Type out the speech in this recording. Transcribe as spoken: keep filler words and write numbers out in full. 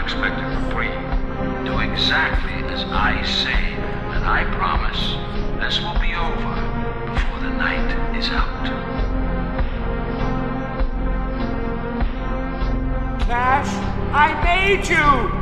unexpected reprieve. Do exactly as I say, and I promise this will be over before the night is out. Cash, I made you!